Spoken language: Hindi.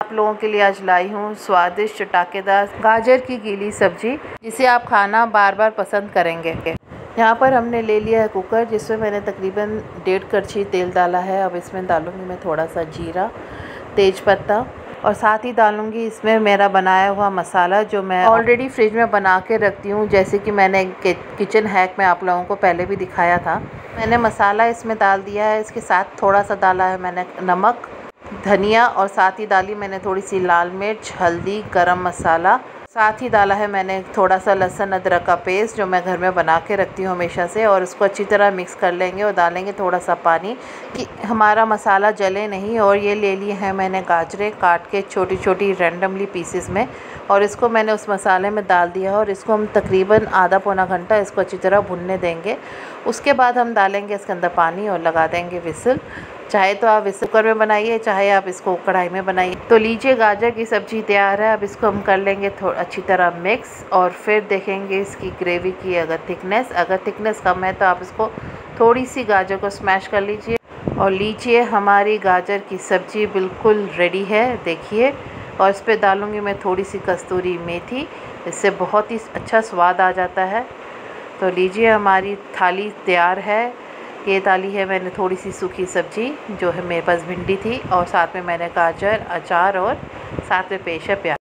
आप लोगों के लिए आज लाई हूँ स्वादिष्ट चटाकेदार गाजर की गीली सब्जी, जिसे आप खाना बार बार पसंद करेंगे। यहाँ पर हमने ले लिया है कुकर, जिसमें मैंने तकरीबन 1.5 कड़छी तेल डाला है। अब इसमें डालूँगी मैं थोड़ा सा जीरा, तेज़पत्ता और साथ ही डालूँगी इसमें मेरा बनाया हुआ मसाला, जो मैं ऑलरेडी फ्रिज में बना के रखती हूँ। जैसे कि मैंने किचन हैक में आप लोगों को पहले भी दिखाया था। मैंने मसाला इसमें डाल दिया है। इसके साथ थोड़ा सा डाला है मैंने नमक, धनिया और साथ ही डाली मैंने थोड़ी सी लाल मिर्च, हल्दी, गरम मसाला। साथ ही डाला है मैंने थोड़ा सा लहसुन अदरक का पेस्ट, जो मैं घर में बना के रखती हूँ हमेशा से। और इसको अच्छी तरह मिक्स कर लेंगे और डालेंगे थोड़ा सा पानी कि हमारा मसाला जले नहीं। और ये ले लिए हैं मैंने गाजरें काट के छोटी छोटी रैंडमली पीसेस में, और इसको मैंने उस मसाले में डाल दिया है। और इसको हम तकरीबन आधा पौना घंटा इसको अच्छी तरह भुनने देंगे। उसके बाद हम डालेंगे इसके अंदर पानी और लगा देंगे विसल। चाहे तो आप इस कुकर में बनाइए, चाहे आप इसको कढ़ाई में बनाइए। तो लीजिए गाजर की सब्ज़ी तैयार है। अब इसको हम कर लेंगे अच्छी तरह मिक्स, और फिर देखेंगे इसकी ग्रेवी की अगर थिकनेस कम है तो आप इसको थोड़ी सी गाजर को स्मैश कर लीजिए। और लीजिए हमारी गाजर की सब्ज़ी बिल्कुल रेडी है, देखिए। और इस पर डालूँगी मैं थोड़ी सी कस्तूरी मेथी, इससे बहुत ही अच्छा स्वाद आ जाता है। तो लीजिए हमारी थाली तैयार है। ये डाली है मैंने थोड़ी सी सूखी सब्जी, जो है मेरे पास भिंडी थी, और साथ में मैंने गाजर, अचार और साथ में पेश है प्याज।